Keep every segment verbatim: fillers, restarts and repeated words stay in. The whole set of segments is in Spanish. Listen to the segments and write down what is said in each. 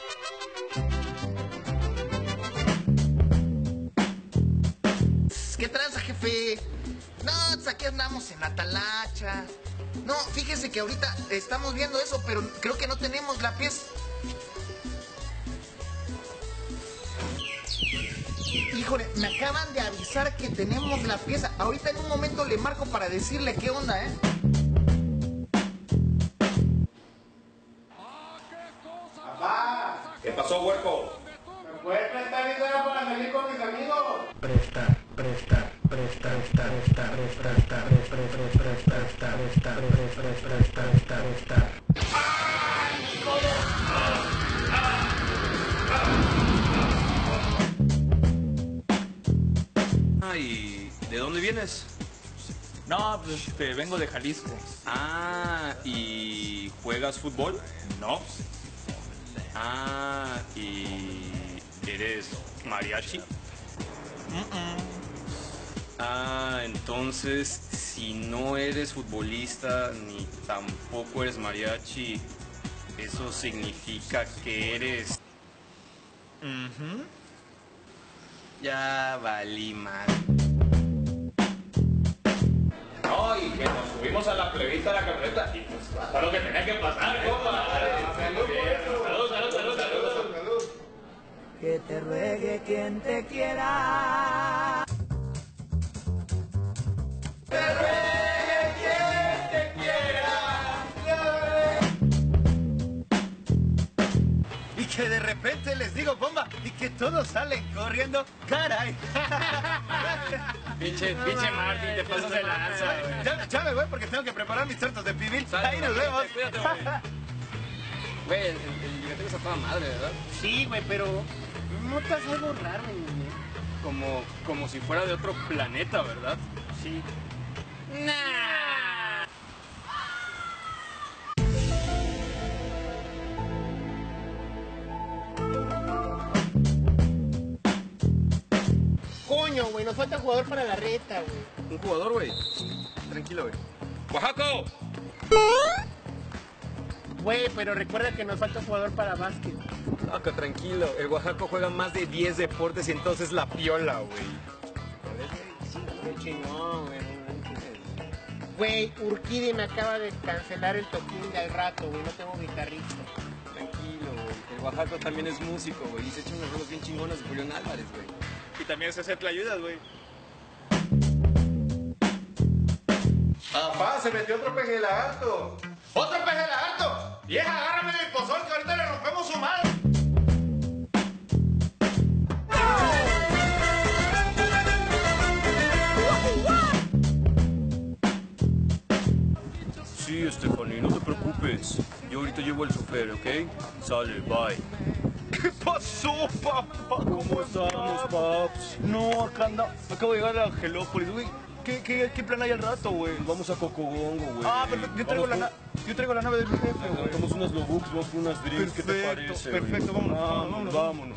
¿Qué tranza, jefe? No, pues aquí andamos en la talacha. No, fíjese que ahorita estamos viendo eso, pero creo que no tenemos la pieza. Híjole, me acaban de avisar que tenemos la pieza. Ahorita en un momento le marco para decirle qué onda, ¿eh? Papá. ¿Qué pasó, huerco? ¿Me puedes prestar dinero para salir con mis amigos? Prestar, prestar, prestar, prestar, prestar, prestar, prestar, prestar, prestar, prestar, prestar, prestar, prestar, prestar, prestar. Ah, ¿y de dónde vienes? No, pues este, vengo de Jalisco. Ah, ¿y juegas fútbol? No. Ah, ¿y eres mariachi? Mm-mm. Ah, entonces, si no eres futbolista ni tampoco eres mariachi, eso significa que eres... Uh-huh. Ya valí mal. No, y que nos subimos a la plebita de la camioneta y pues pasó lo que tenía que pasar, compa. Salud, salud, salud, salud, salud. Que te ruegue quien te quiera. Te ruegue quien te quiera. Y que de repente les digo bomba y que todos salen corriendo, caray. Pinche, pinche Martín, te pasas de lanza, güey. Ya, ya me voy porque tengo que preparar mis tortas de pibil. Sale, Ahí nos cuídate, vemos. cuídate, güey. Güey, el, el biblioteca está toda madre, ¿verdad? Sí, güey, pero notas algo raro, güey. Como, como si fuera de otro planeta, ¿verdad? Sí. Nah. Coño, güey, nos falta jugador para la reta, güey. Un jugador, güey. Tranquilo, güey. ¡Oaxaco! Güey, pero recuerda que nos falta un jugador para básquet. Oaxaco, tranquilo. El Oaxaco juega más de diez deportes y entonces la piola, güey. Sí, qué chingón, güey. Güey, Urquidi me acaba de cancelar el toquín de al rato, güey. No tengo guitarrista. Tranquilo, güey. El Oaxaco también es músico, güey. Y se echa unos rolos bien chingones de Julián Álvarez, güey. Y también se hace ayudas, güey. Papá, se metió otro peje lagarto. ¡Otro peje lagarto! ¡Vieja, agárrame del pozol que ahorita le rompemos su madre! Sí, Stephanie, no te preocupes. Yo ahorita llevo el chofer, ¿ok? Sale, bye. ¿Qué pasó, papá? ¿Cómo estamos, paps? No, acá anda. Acabo de llegar a Angelópolis, güey. ¿Qué, qué, ¿Qué plan hay al rato, güey? Vamos a Cocobongo, güey. Ah, perfecto. Yo traigo, la, na yo traigo la nave del jefe, güey. Tomamos unas Lobux, vamos con unas drinks, ¿qué te Perfecto, parece? perfecto, güey? vámonos, vámonos, vámonos.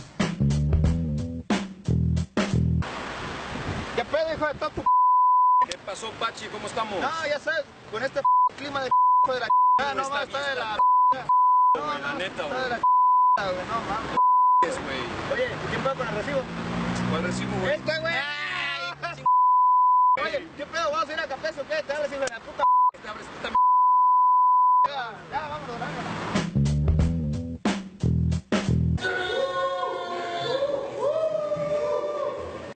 ¿Qué pedo, hijo de toda tu ¿Qué pasó, Pachi? ¿Cómo estamos? No, ya sabes, con este clima de hijo de la No, no, está más, está de bien, la No, no, la no, neta, está de la güey. güey, no mames. Es, güey. Oye, ¿qué pedo con el recibo? ¿Cuál recibo, güey? Este, güey. Oye, ¿qué pedo? ¿Vamos a ir a Capes o qué? Te hablas, hijo de la puta. Te abres tú también. Ya, ya, vámonos, vámonos.